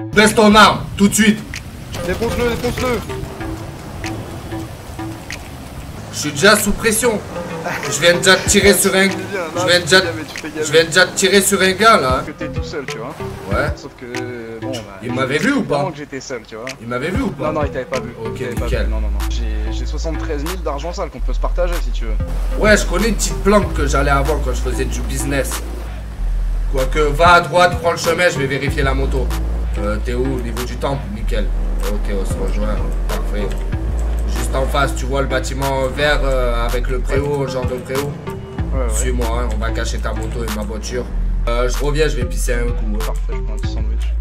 Baisse ton arme, tout de suite. Défonce-le, défonce-le. Je suis déjà sous pression. Je viens déjà de tirer sur un... Je viens déjà de tirer sur un gars là. Que t'es tout seul, tu vois. Ouais. Sauf que bon. Bah, il m'avait vu ou pas? Que j'étais seul, tu vois. Il m'avait vu ou pas? Non, non, il t'avait pas vu. Ok, nickel. Non, non, non. J'ai 73 000 d'argent sale qu'on peut se partager si tu veux. Ouais, je connais une petite planque que j'allais avoir quand je faisais du business. Quoique, va à droite, prends le chemin, je vais vérifier la moto. T'es où? Au niveau du temple? Nickel. Ok, on se rejoint. Parfait. Juste en face, tu vois le bâtiment vert avec le préau, genre de préau. Ouais, ouais. Suis-moi, hein, on va cacher ta moto et ma voiture. Je reviens, je vais pisser un coup. Parfait, je prends un petit sandwich.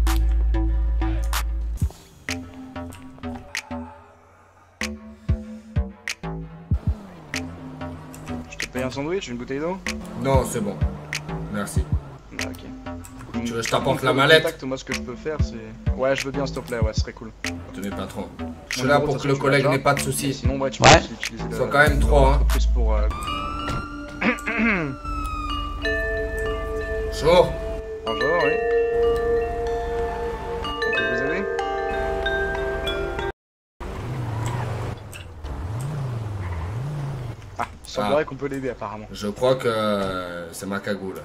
Je te paye un sandwich, une bouteille d'eau? Non, c'est bon. Merci. Bah, ok. Tu veux que je t'apporte la mallette? Contact, moi, ce que je peux faire, c'est... Ouais, je veux bien, s'il te plaît, ouais, ce serait cool. Tenez, patron. Je suis là pour que le collègue n'ait pas de soucis. Sinon, ouais, tu peux aussi utiliser Ils sont quand même 3, hein. Plus pour... Bonjour. Bonjour, oui. On peut vous aider? Ah, il semblerait qu'on peut l'aider apparemment. Je crois que c'est ma cagoule.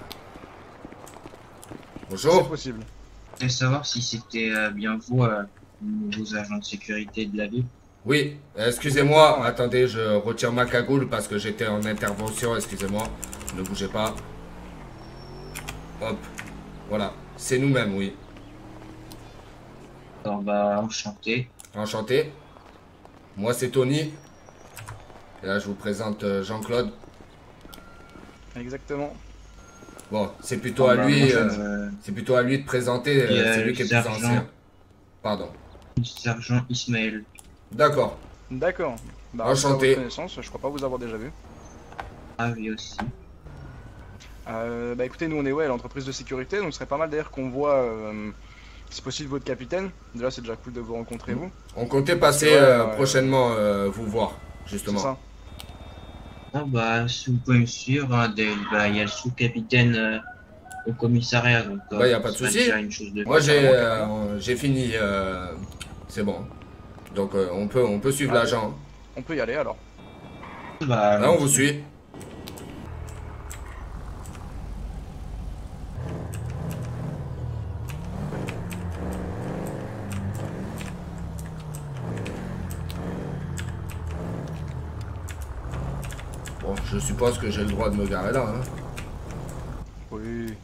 C'est Bonjour. possible. Je voulais savoir si c'était bien vous, vos agents de sécurité de la ville. Oui, excusez-moi, attendez, je retire ma cagoule parce que j'étais en intervention, excusez-moi. Ne bougez pas. Hop, voilà, c'est nous-mêmes, oui. Alors bah enchanté. Enchanté. Moi c'est Tony. Et là je vous présente Jean-Claude. Exactement. Bon, c'est plutôt à lui, moi, c'est plutôt à lui de présenter, c'est lui qui est plus sergent. ancien. Pardon. Sergent Ismaël. D'accord. D'accord. Bah, Enchanté. à votre connaissance, je crois pas vous avoir déjà vu. Ah oui aussi. Bah écoutez, nous on est ouais l'entreprise de sécurité, donc ce serait pas mal d'ailleurs qu'on voit si possible votre capitaine. Déjà c'est déjà cool de vous rencontrer vous. On comptait passer prochainement vous voir, justement. C'est ça. Ah bah si vous pouvez me suivre, hein, il y a le sous-capitaine au commissariat, donc Bah y a pas de ce serait souci. déjà une chose de Moi faire. j'ai fini, c'est bon. Donc on peut suivre l'agent. On peut y aller alors. Bah, Là on vous suit. Bon, je suppose que j'ai le droit de me garer là, hein. Oui.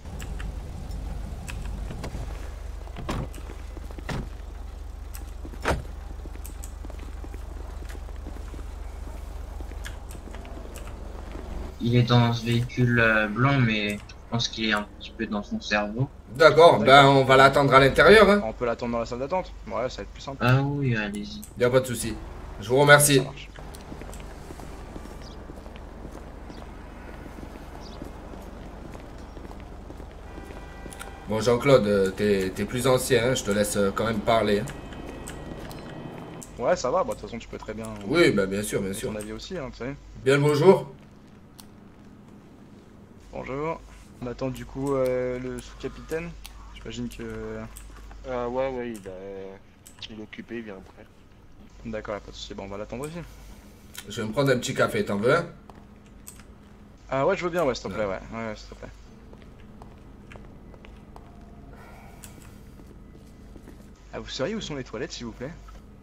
il est dans ce véhicule blanc, mais je pense qu'il est un petit peu dans son cerveau. D'accord, ben on va l'attendre à l'intérieur, hein. On peut l'attendre dans la salle d'attente. Ouais, ça va être plus simple. Ah oui, allez-y. Y a pas de souci. Je vous remercie. Ça marche. Bon Jean-Claude, t'es plus ancien, hein, je te laisse quand même parler. Hein. Ouais, ça va. Bah, de toute façon, tu peux très bien. Oui, bah bien sûr, bien sûr. Ton avis aussi, hein, tu sais. Bien le bonjour. Bonjour. On attend du coup le sous-capitaine. J'imagine que. Ouais, il est occupé, il vient après. D'accord, y a pas de souci. Bon, on va l'attendre aussi. Je vais me prendre un petit café, t'en veux un? Ah ouais, je veux bien, ouais, s'il te plaît, ouais. Ouais, s'il te plaît. Ah, vous sauriez où sont les toilettes, s'il vous plaît?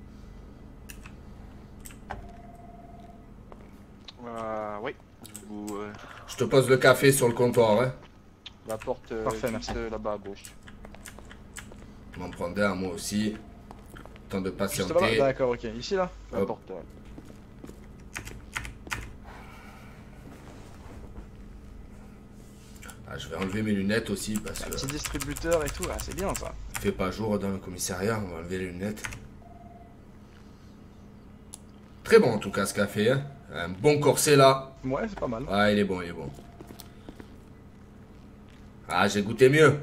Oui. Vous, Je te pose le café sur le comptoir, hein. la porte Parfait, juste merci. là-bas à gauche. Je m'en prends un, moi aussi. Temps de Juste là-bas. patienter. D'accord, ok. Ici, là? La Hop. porte, Ah, je vais enlever mes lunettes aussi parce que Petit distributeur et tout, ah, c'est bien ça. il fait pas jour dans le commissariat, on va enlever les lunettes. Très bon en tout cas ce café, hein. Un bon corset là. Ouais, c'est pas mal. Ah, il est bon, il est bon. Ah, j'ai goûté mieux.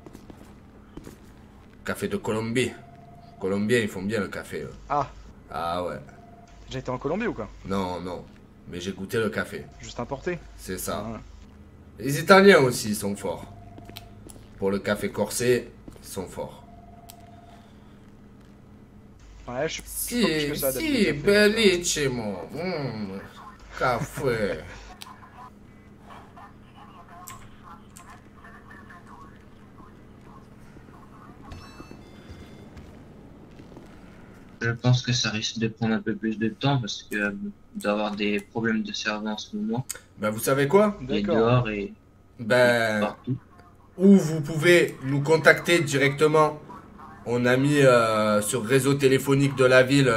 Café de Colombie. Colombiens, ils font bien le café. Eux. Ah, Ah ouais. j'ai été en Colombie ou quoi? Non, non. Mais j'ai goûté le café. Juste importé. C'est ça. Ah. Les Italiens aussi sont forts. Pour le café corsé, ils sont forts. Ouais, je suis Si, plus que ça, si, d'habitude. bellissimo. Café. Je pense que ça risque de prendre un peu plus de temps parce que d'avoir des problèmes de cerveau en ce moment. Ben, vous savez quoi? Et D'accord. dehors et Ben, partout. ou vous pouvez nous contacter directement. On a mis sur réseau téléphonique de la ville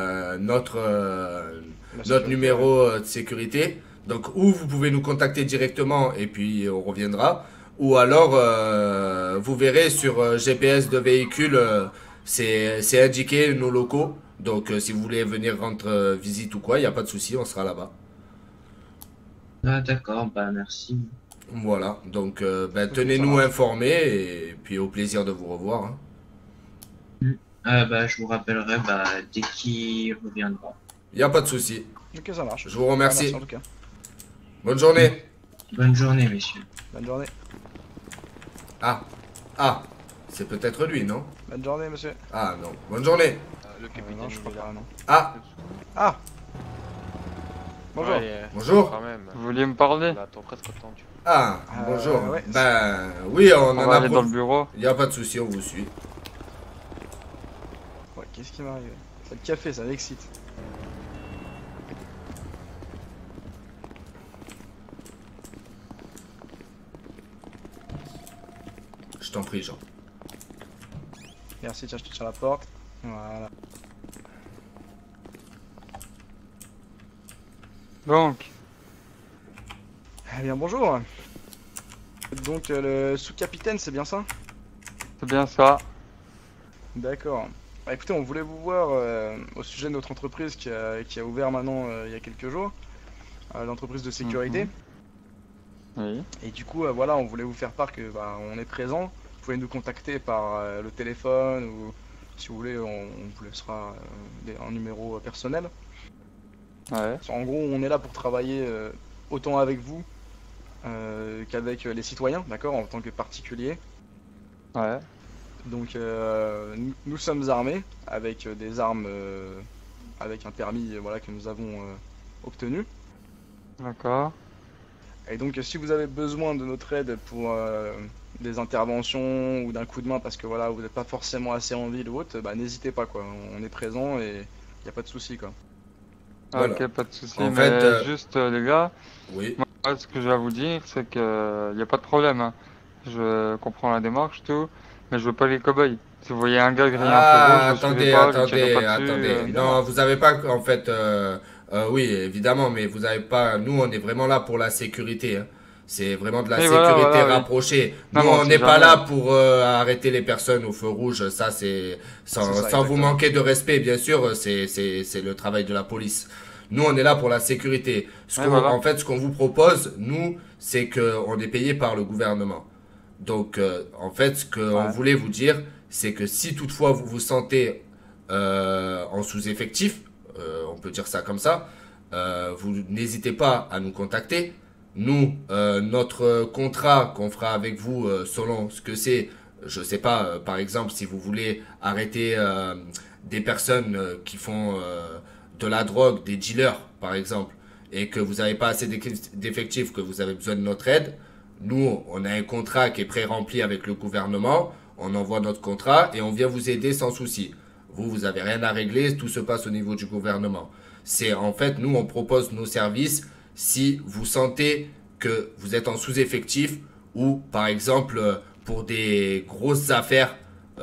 La notre sécurité, ouais. numéro de sécurité. Donc, ou vous pouvez nous contacter directement et puis on reviendra. Ou alors, vous verrez sur GPS de véhicule, c'est indiqué nos locaux. Donc, si vous voulez venir rendre visite ou quoi, il n'y a pas de souci, on sera là-bas. Ah, d'accord, bah merci. Voilà. Donc, ben, Ok, ça tenez-nous marche. informés et puis au plaisir de vous revoir, hein. Bah, je vous rappellerai bah, dès qu'il reviendra. Il n'y a pas de souci. Ok, ça marche. Je vous Ah, remercie. merci en tout cas. Bonne journée. Bonne journée, messieurs. Bonne journée. Ah, ah, c'est peut-être lui, non? Bonne journée, monsieur. Ah non. Bonne journée. Le capitaine, non, je il crois est là. pas, non. Ah, Ah Bonjour. Ouais, bonjour. quand même. Vous vouliez me parler? On attend presque attendu. Ah, bonjour. ouais. Ben, oui, on On en va a aller dans le bureau. Il n'y a pas de souci, on vous suit. Ouais, qu'est-ce qui m'arrive? C'est le café, ça m'excite. Je t'en prie, Jean. Merci, tiens, je te tiens la porte. Voilà. Donc, Eh bien, bonjour. Donc, le sous-capitaine, c'est bien ça? c'est bien ça. D'accord. Bah, écoutez, on voulait vous voir au sujet de notre entreprise qui a ouvert maintenant il y a quelques jours, l'entreprise de sécurité. Oui. Et du coup, voilà, on voulait vous faire part que bah, on est présent. Vous pouvez nous contacter par le téléphone ou si vous voulez, on vous laissera un numéro personnel. Ouais. En gros, on est là pour travailler autant avec vous qu'avec les citoyens, d'accord, en tant que particulier. Ouais. Donc, nous sommes armés avec des armes, avec un permis voilà, que nous avons obtenu. D'accord. Et donc, si vous avez besoin de notre aide pour des interventions ou d'un coup de main parce que voilà, vous n'êtes pas forcément assez en ville ou autre, bah, n'hésitez pas quoi. On est présent et il n'y a pas de souci quoi. Voilà. Ok, pas de souci. En Mais fait, juste, les gars, Oui. moi, ce que je vais vous dire, c'est que y a pas de problème, hein. Je comprends la démarche, tout, mais je veux pas les cow-boys. Si vous voyez un gars griller un feu rouge, Ah, le suivez attendez, pas, lui attendez, tirez pas dessus. attendez. évidemment. Non, vous avez pas, en fait, oui, évidemment, mais vous avez pas. Nous, on est vraiment là pour la sécurité, hein. C'est vraiment de la Oui, sécurité voilà, oui. rapprochée. Non, Nous, mais on on sait n'est pas jamais. là pour arrêter les personnes au feu rouge. Ça, c'est sans, C'est ça, sans vous exactement. manquer de respect, bien sûr. C'est le travail de la police. Nous, on est là pour la sécurité. Ouais, voilà. En fait, ce qu'on vous propose, nous, c'est que on est payé par le gouvernement. Donc, en fait, ce qu'on Ouais. voulait vous dire, c'est que si toutefois vous vous sentez en sous-effectif, on peut dire ça comme ça, vous n'hésitez pas à nous contacter. Nous, notre contrat qu'on fera avec vous selon ce que c'est, je sais pas, par exemple, si vous voulez arrêter des personnes qui font de la drogue, des dealers, par exemple, et que vous n'avez pas assez d'effectifs, que vous avez besoin de notre aide, nous, on a un contrat qui est pré-rempli avec le gouvernement, on envoie notre contrat et on vient vous aider sans souci. Vous avez rien à régler, tout se passe au niveau du gouvernement. C'est en fait, nous, on propose nos services si vous sentez que vous êtes en sous-effectif ou, par exemple, pour des grosses affaires,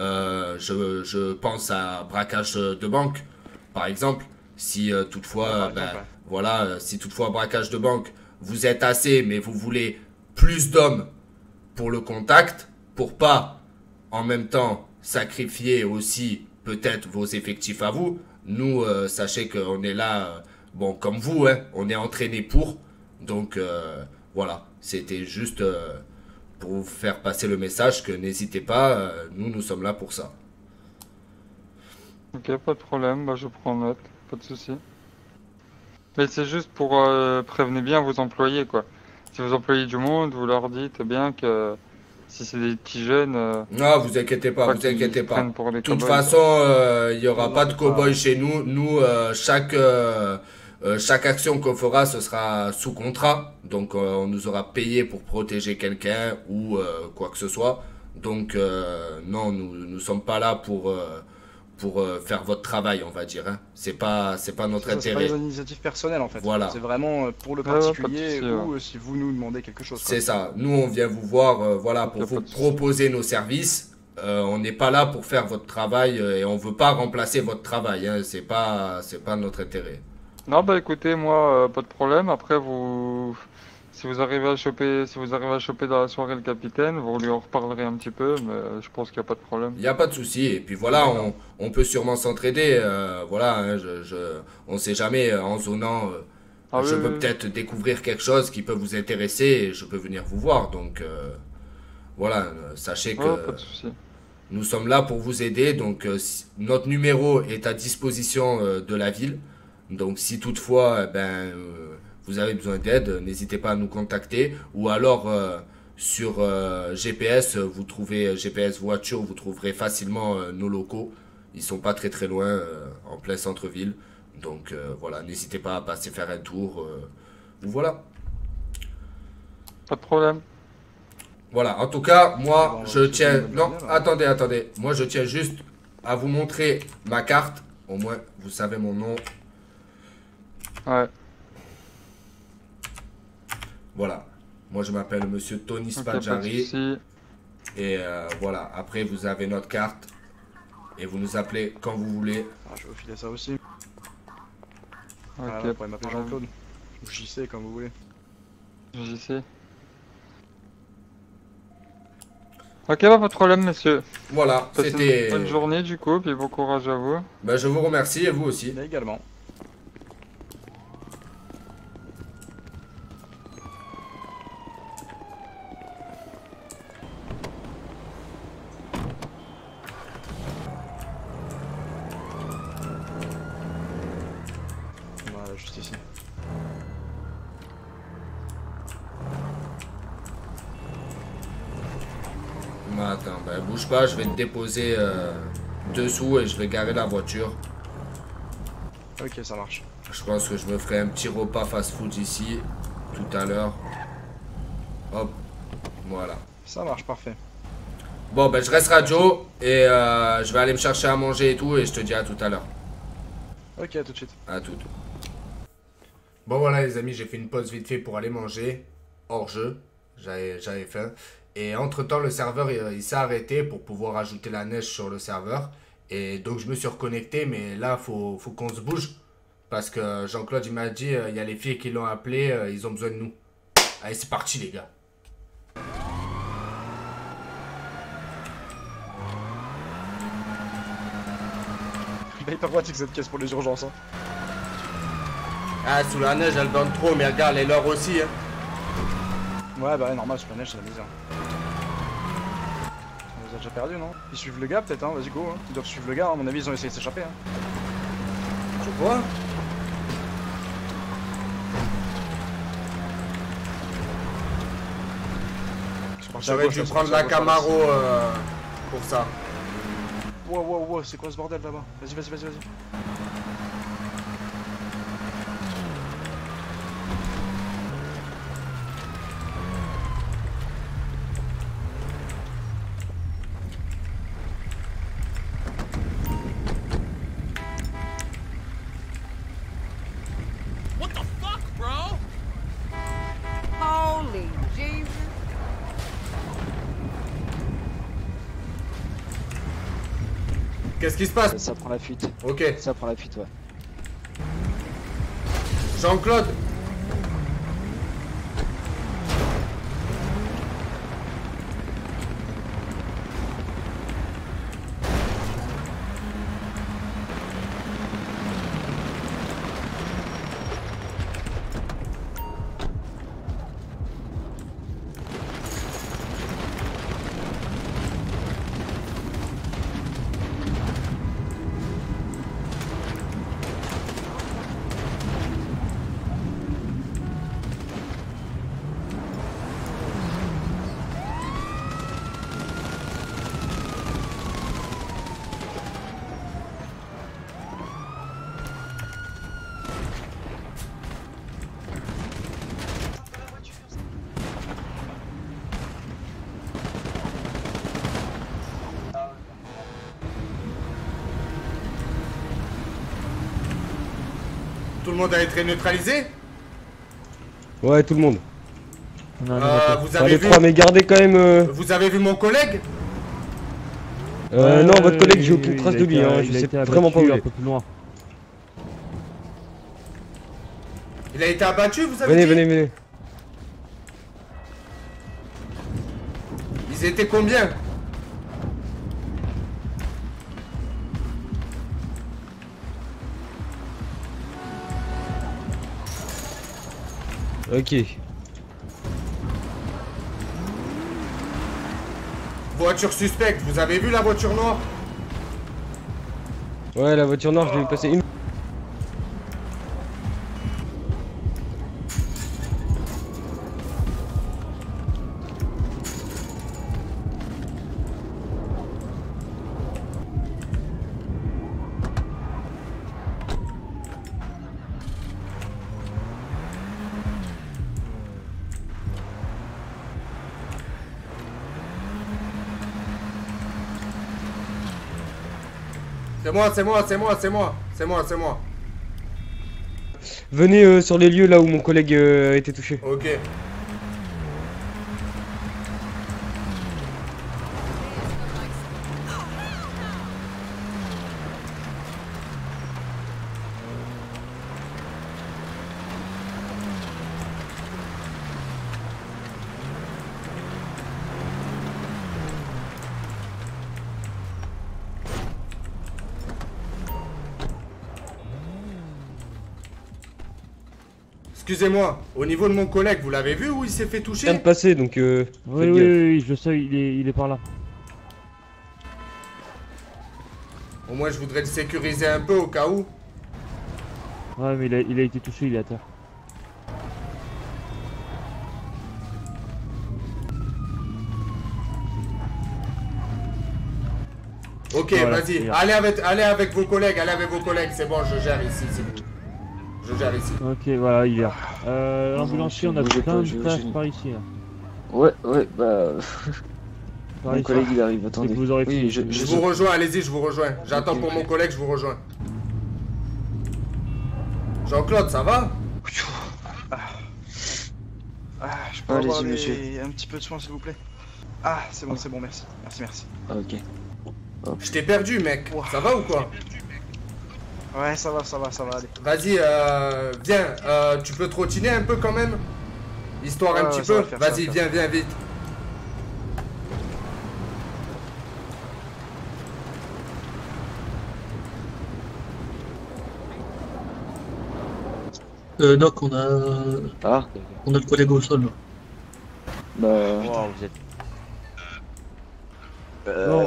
je pense à braquage de banque, par exemple, si toutefois, Ouais, par exemple, ouais. voilà, si toutefois braquage de banque, vous êtes assez, mais vous voulez plus d'hommes pour le contact, pour pas en même temps sacrifier aussi peut-être vos effectifs à vous. Nous, sachez qu'on est là, bon, comme vous, hein, on est entraîné pour. Donc, voilà, c'était juste pour vous faire passer le message que n'hésitez pas, nous sommes là pour ça. Ok, pas de problème, bah je prends note, pas de souci. Mais c'est juste pour prévenir bien vos employés, quoi. Si vous employez du monde, vous leur dites bien que Si c'est des petits jeunes, Non, vous inquiétez pas, pas vous qu'ils inquiétez se pas. prennent pour des De toute cow-boys. façon, il n'y aura Non, pas de pas. cow-boy chez nous. Nous, chaque action qu'on fera, ce sera sous contrat. Donc, on nous aura payé pour protéger quelqu'un ou quoi que ce soit. Donc, non, nous sommes pas là pour faire votre travail, on va dire. Hein. C'est pas notre C'est pas intérêt. des initiatives personnelles en fait. Voilà. C'est vraiment pour le Ouais, ouais, pas de particulier souci, ou si vous nous demandez quelque chose. quoi. C'est ça. Nous, on vient vous voir, voilà, pour Y a vous pas de souci. proposer nos services. On n'est pas là pour faire votre travail et on veut pas remplacer votre travail. Hein. C'est pas notre intérêt. Non, bah écoutez, moi, pas de problème. Après, si vous arrivez à choper dans la soirée le capitaine, vous lui en reparlerez un petit peu, mais je pense qu'il n'y a pas de problème. Il n'y a pas de souci. Et puis voilà, on peut sûrement s'entraider. Voilà, hein, on sait jamais en zonant. Ah Je oui, peux oui. peut-être découvrir quelque chose qui peut vous intéresser et je peux venir vous voir. Donc voilà, sachez que Ouais, pas de souci. nous sommes là pour vous aider. Donc notre numéro est à disposition de la ville. Donc si toutefois vous avez besoin d'aide, n'hésitez pas à nous contacter. Ou alors sur GPS, vous trouvez GPS voiture, vous trouverez facilement nos locaux. Ils sont pas très très loin, en plein centre-ville. Donc voilà, n'hésitez pas à passer faire un tour. Voilà. Pas de problème. Voilà, en tout cas, moi, Bon, je c'est tiens... une bonne Non, journée, là. attendez. Moi, je tiens juste à vous montrer ma carte. Au moins, vous savez mon nom. Ouais. Voilà. Moi, je m'appelle Monsieur Tony Ok, pas de Spadjari. souci. Et voilà, après, vous avez notre carte. Et vous nous appelez quand vous voulez. Ah, je vais vous filer ça aussi. Ok. Voilà, vous pouvez m'appeler pas de Jean-Claude. Ou JC comme vous voulez. problème. JC. Ok, bah pas de problème, monsieur. Voilà, Passez c'était... une bonne journée du coup, puis bon courage à vous. Ben, je vous remercie et vous aussi. Mais également. Voilà, juste ici. Attends, ben, bouge pas, je vais te déposer dessous et je vais garer la voiture. Ok, ça marche. Je pense que je me ferai un petit repas fast-food ici, tout à l'heure. Hop, voilà. Ça marche, parfait. Bon, ben je reste radio et je vais aller me chercher à manger et tout et je te dis à tout à l'heure. Ok, à tout de suite. À tout. Bon voilà les amis, j'ai fait une pause vite fait pour aller manger, hors jeu, j'avais faim. Et entre temps le serveur il s'est arrêté pour pouvoir ajouter la neige sur le serveur. Et donc je me suis reconnecté, mais là faut qu'on se bouge. Parce que Jean-Claude il m'a dit, il y a les filles qui l'ont appelé, ils ont besoin de nous. Allez c'est parti les gars. Il est hyper pratique cette caisse pour les urgences. Hein. Ah sous la neige elle donne trop, mais regarde les leurs aussi. Hein. Ouais, bah ouais, normal, sur la neige, c'est la misère. On les a déjà perdus, non? Ils suivent le gars, peut-être, hein? Vas-y, go. Hein. Ils doivent suivre le gars, à mon avis, ils ont essayé de s'échapper. Hein. Tu vois? Ils sont partis à J'aurais gauche, dû là, ils prendre sont partis la à gauche, là. Camaro pour ça. Wow, wow, wow, c'est quoi ce bordel là-bas? Vas-y, vas-y, vas-y, vas-y. What the fuck, bro? Holy Jesus. Qu'est-ce qui se passe? Ça prend la fuite. Ok. Ça prend la fuite, ouais. Jean-Claude. le monde a été neutralisé? Ouais, tout le monde. Vous Pas avez les vu... trois, mais gardez quand même... Vous avez vu mon collègue? Non, votre collègue, j'ai aucune trace de lui, hein, je sais vraiment pas où il est. Un peu plus loin. Il a été abattu, vous avez Venez, dit? venez. Ils étaient combien? Ok. Voiture suspecte, vous avez vu la voiture noire? Ouais, la voiture noire, je l'ai vu passer une... C'est moi. Venez sur les lieux là où mon collègue a été touché. Ok. Excusez-moi, au niveau de mon collègue, vous l'avez vu où il s'est fait Il toucher? vient de passer donc Oui, je sais, il est par là. Au moins je voudrais le sécuriser un peu au cas où. Ouais, mais il a été touché, il est à terre. Ok, Voilà, vas-y, c'est bien. allez avec vos collègues, c'est bon, je gère ici, c'est bon. Je gère ici. Ok, voilà, il est là. L'ambulancier, on a plein de places par ici. Là. Ouais, bah. Par Mon ici. collègue il arrive, attendez. C'est que vous aurez Oui, fini. Je vous rejoins, allez-y, je vous rejoins. J'attends Ok, pour ok. mon collègue, je vous rejoins. Jean-Claude, ça va? Je peux Allez-y, avoir monsieur. un petit peu de soin, s'il vous plaît? C'est bon, merci. Merci. Ah, ok. Je t'ai perdu, mec. Ça va ou quoi? Ouais, ça va, allez. Vas-y, viens, tu peux trottiner un peu quand même? Histoire un Ouais, petit ouais, ça peu? va faire, ça va Vas-y, faire. viens vite. Doc, on a le collègue au sol. Bah. Wow, vous êtes. Bon,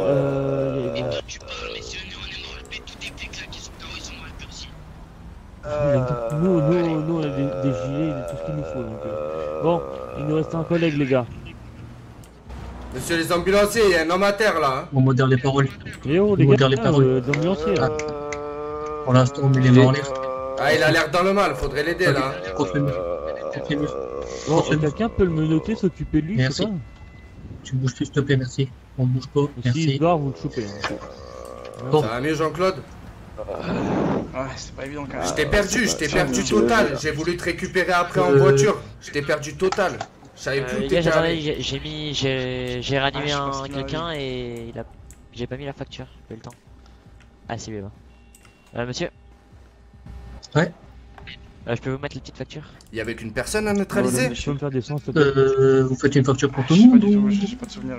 nous, on a des gilets, tout ce qu'il nous faut. Donc, Bon, il nous reste un collègue, les gars. Monsieur les ambulanciers, il y a un homme à terre là. Hein. On modère les paroles. Et oh, les gars, d'ambulanciers. Pour l'instant, on met les mains en l'air. Ah, il a l'air dans le mal, faudrait l'aider là. Hein. Confirme. Bon, quelqu'un peut le menoter, s'occuper de lui, Merci. c'est ça? Tu bouges plus, s'il te plaît, merci. On bouge pas, S'il se merci. barre, vous le chopez. Hein. Bon. Ça va mieux, Jean-Claude? Ouais, c'est pas évident quand même. Je t'ai perdu tu total. veux- J'ai voulu te récupérer après en voiture. Je t'ai perdu total. Je savais plus où Les gars, t'étais j'attendais, allé. j'ai réanimé je sais pas ce qu'il quelqu'un et j'ai pas mis la facture, j'ai eu le temps. Ah, c'est lui là. Monsieur? Ouais. Je peux vous mettre les petites factures? Il y avait qu'une personne à neutraliser? Tu peux me faire descendre, s'il te plaît? Vous faites une facture pour tout Je le sais pas monde du tout, ou... j'ai pas de souvenir.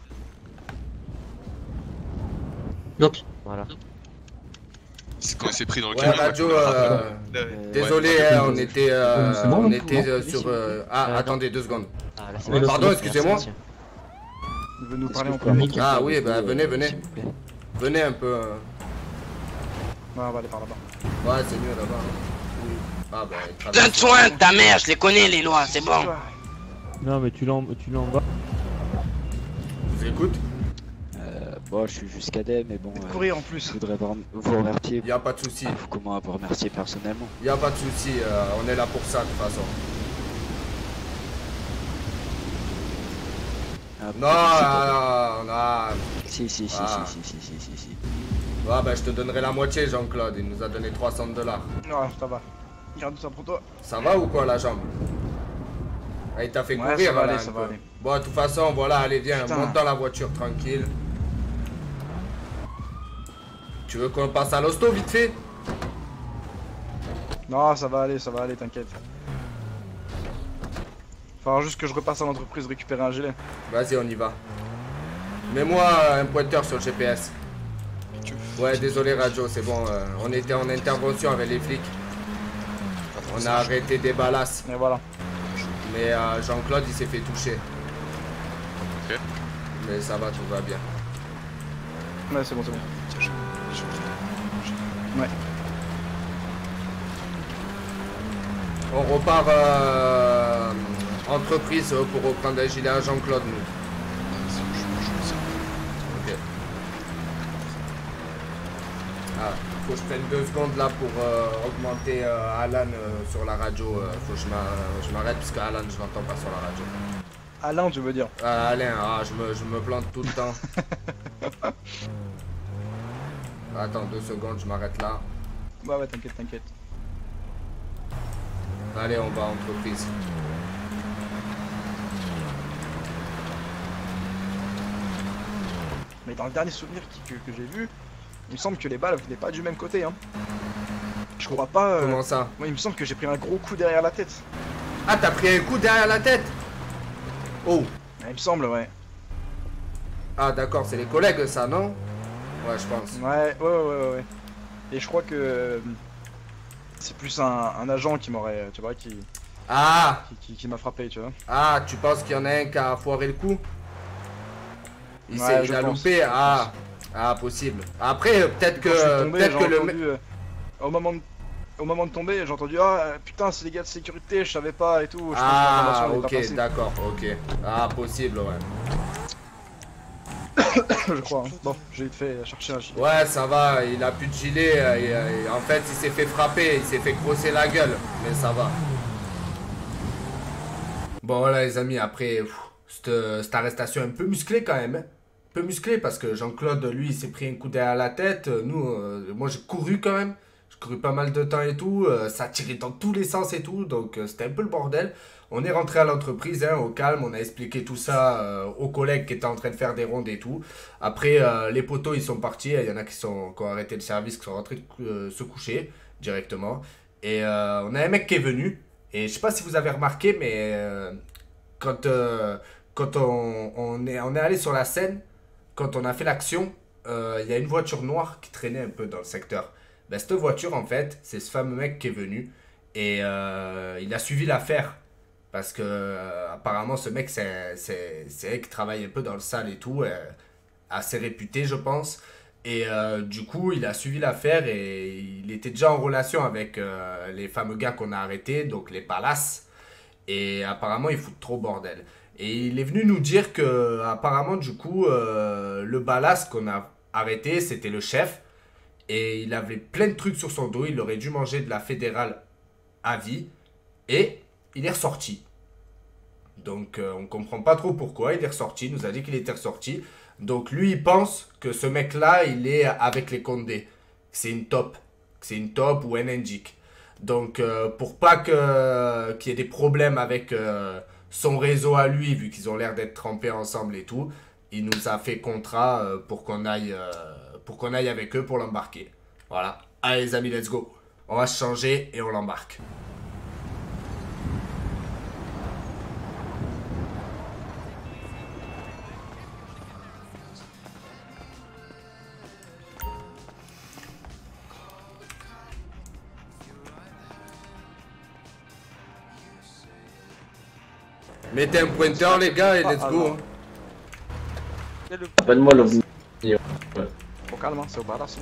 Doc, Voilà. C'est quand il s'est pris dans le Ouais, camion. Radio, désolé, Ouais. hein, on était, c'est bon, on non était sur... attendez 2 secondes. Ah, là, c'est Ouais, bon. Pardon, excusez-moi. Merci, monsieur. Il veut nous parler que en vous premier. pouvez Ah oui, bah venez. S'il vous plaît. Venez un peu. Ouais, on va aller par là-bas. Ouais, c'est mieux là-bas. Ah bah, Plein de soins, ta mère, je les connais les lois, c'est bon. Non, mais tu l'embats. Je vous écoute. Bon, je suis juste cadet, mais bon. Courir en plus. Je voudrais vous remercier. Y a pas de souci. Comment vous remercier personnellement? Y a pas de souci. On est là pour ça de toute façon. Non. Si. Ah bah je te donnerai la moitié, Jean-Claude. Il nous a donné $300. Ouais, ça va. Garde ça pour toi. Ça va ou quoi la jambe? Ah, il t'a fait Ouais, courir ça va là, aller, un ça peu. va aller. Bon, de toute façon, voilà, allez, viens, Putain. monte dans la voiture tranquille. Tu veux qu'on passe à l'hosto vite fait? Non, ça va aller, t'inquiète. Faut juste que je repasse à l'entreprise récupérer un gilet. Vas-y, on y va. Mets-moi un pointeur sur le GPS. Ouais, désolé Radio, c'est bon, on était en intervention avec les flics. On a arrêté des balasses. Et voilà. Mais Jean-Claude, il s'est fait toucher. Ok. Mais ça va, tout va bien. Ouais, c'est bon, c'est bon. Ouais. On repart entreprise pour reprendre un gilet à Jean-Claude, nous. Ok. Ah, faut que je prenne 2 secondes là pour augmenter Alan sur la radio. Faut que je m'arrête parce que Alan, je l'entends pas sur la radio. Alain, tu veux dire? Alain, je me plante tout le temps. Attends 2 secondes, je m'arrête là. Ouais, t'inquiète, t'inquiète. Allez, on va à entreprise. Mais dans le dernier souvenir que j'ai vu, il me semble que les balles venaient pas du même côté. Hein. Je crois pas. Comment ça? Moi, il me semble que j'ai pris un gros coup derrière la tête. Ah, t'as pris un coup derrière la tête? Oh. Il me semble, ouais. Ah, d'accord, c'est les collègues, ça, non? Ouais, je pense. Ouais. Et je crois que c'est plus un agent qui m'aurait, tu vois, qui m'a frappé, tu vois. Ah, tu penses qu'il y en a un qui a foiré le coup? Il Ouais, a pense, loupé? Ah, possible. Après, peut-être que le mec... Au moment de tomber, j'ai entendu putain, c'est les gars de sécurité, je savais pas et tout. Ah, ok, d'accord, ok. Ah, possible, ouais. Je crois. Hein. Bon, j'ai vite fait chercher un gilet. Ouais, ça va, il a plus de gilet. Et en fait, il s'est fait frapper, il s'est fait grosser la gueule. Mais ça va. Bon, voilà, les amis, après, cette arrestation un peu musclée quand même. Hein. Un peu musclée parce que Jean-Claude, lui, il s'est pris un coup derrière la tête. Nous, moi, j'ai couru quand même. J'ai couru pas mal de temps et tout. Ça tirait dans tous les sens et tout. Donc, c'était un peu le bordel. On est rentré à l'entreprise, hein, au calme, on a expliqué tout ça aux collègues qui étaient en train de faire des rondes et tout. Après, les poteaux, ils sont partis, il y en a qui ont arrêté le service, qui sont rentrés se coucher directement. Et on a un mec qui est venu, et je sais pas si vous avez remarqué, mais quand on est allé sur la scène, quand on a fait l'action, il y a une voiture noire qui traînait un peu dans le secteur. Ben, cette voiture, en fait, c'est ce fameux mec qui est venu, et il a suivi l'affaire. Parce que apparemment ce mec c'est elle qui travaille un peu dans le sale et tout, assez réputé je pense. Et du coup il a suivi l'affaire et il était déjà en relation avec les fameux gars qu'on a arrêtés, donc les Palaces. Et apparemment ils foutent trop bordel. Et il est venu nous dire que apparemment du coup le Palace qu'on a arrêté c'était le chef. Et il avait plein de trucs sur son dos, il aurait dû manger de la fédérale à vie. Et... il est ressorti. Donc on comprend pas trop pourquoi il est ressorti. Il nous a dit qu'il était ressorti. Donc lui il pense que ce mec là il est avec les Condé. C'est une top. C'est une top ou un indique. Donc pour pas qu'il y ait des problèmes avec son réseau à lui, vu qu'ils ont l'air d'être trempés ensemble et tout, il nous a fait contrat pour qu'on aille avec eux pour l'embarquer. Voilà. Allez les amis, let's go. On va se changer et on l'embarque. Mettez un pointeur les gars et let's go. Appelle-moi le... Au calme, c'est au badass.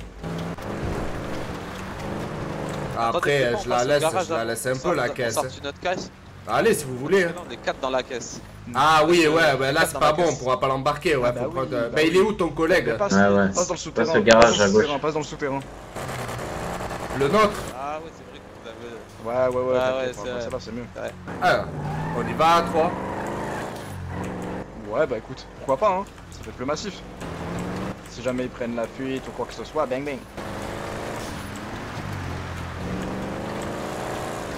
Après, je la laisse un peu la caisse. Notre caisse. Allez si vous voulez. On est 4 dans la caisse. Ah oui, ouais, bah là c'est pas bon, on pourra pas l'embarquer. Ouais, faut prendre... Bah il est où ton collègue? Passe dans le souterrain. Passe au garage à gauche. Passe dans le souterrain. Le nôtre? Ah ouais, c'est vrai que vous avez... Ouais, Ah ouais, ça va, c'est mieux. Ouais. Alors, on y va à 3. Ouais, bah écoute, pourquoi pas, hein. Ça fait plus massif. Si jamais ils prennent la fuite ou quoi que ce soit, bang bang.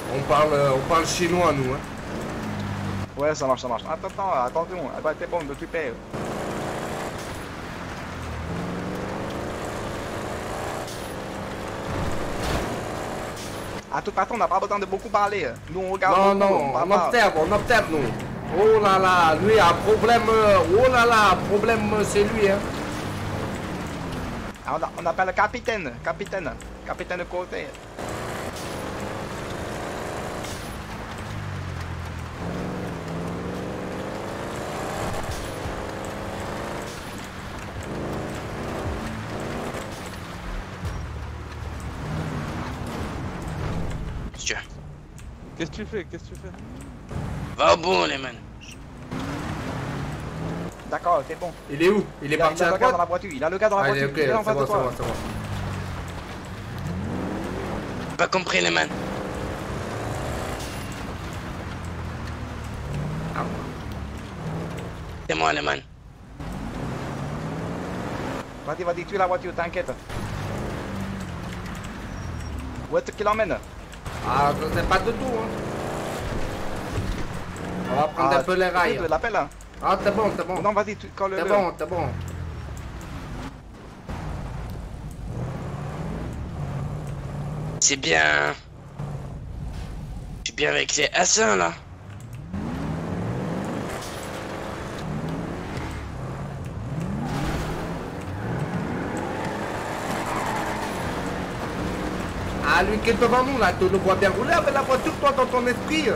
On parle chinois, nous, hein. Ouais, ça marche, ça marche. Attends, attention, t'es bon, tu payes. À tout façon, on n'a pas besoin de beaucoup parler. Nous, on regarde. Non, on observe, nous. Oh là là, lui a un problème. Oh là là, problème, c'est lui, hein. On appelle le capitaine de côté. Qu'est-ce que tu fais? Va au bout, les man. D'accord, c'est bon. Il est où? Il est parti à droite? Il a le gars dans la voiture. Il a le gars dans la voiture. Il est en face de toi. Pas compris, les man. C'est moi, les man. Vas-y, tue la voiture, t'inquiète. Où est-ce qu'il emmène? Ah, je sais pas du tout, hein. On va prendre un peu les rails. L'appel, hein. Ah, c'est bon. Non, vas-y, colle-le. C'est bon. C'est bien. Je suis bien avec les Hassans, là. Ah, lui qui est devant nous, là, tu le vois bien rouler avec la voiture, toi, dans ton esprit.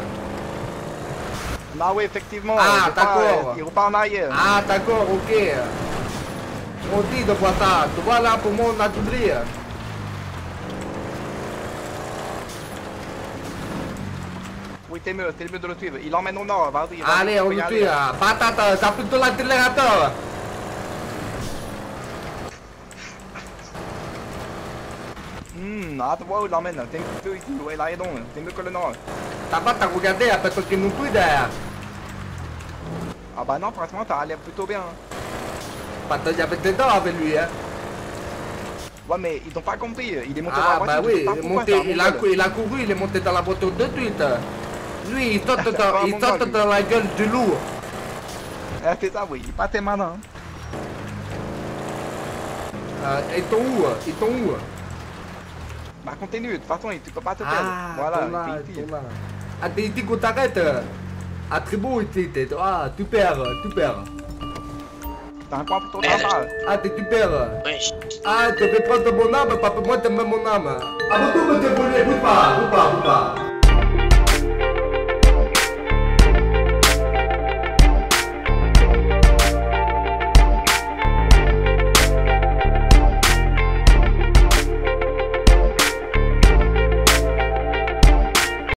Ah oui, effectivement. Ah, d'accord. Il repart en arrière. Ah, d'accord, ok. On dit de voir ça. Tu vois, là, pour moi, on a doublé. Oui, t'es mieux de le suivre. Il emmène au nord, vas-y. Allez, on le suit. Patate, t'as plutôt l'accélérateur. Ah, tu vois où il l'emmène. T'es mieux ici, ouais, là, et donc. T'es mieux que le nord. T'as pas regardé, après toi qui nous tue derrière. Ah bah non, franchement, ça a l'air plutôt bien. Il y avait des dents avec lui, hein. Ouais, mais ils ont pas compris. Il est monté dans Ah, la bah voiture. oui, il a couru, il est monté dans la voiture de suite. Lui, il saute dans la gueule du loup. Ah, c'est ça, oui, il est pas très malin. Ils sont où? Bah continue, de toute façon, tu peux pas te perdre. Voilà, t'es ici. Ah, t'es ici qu'on t'arrête. Attribut ici, ah, tu perds. T'as un point pour ton travail. Ah, tu perds. Oui. Ah, tu veux prendre mon âme, papa, moi, tu mets mon âme. Ah, vous me débrouillez, bouge pas.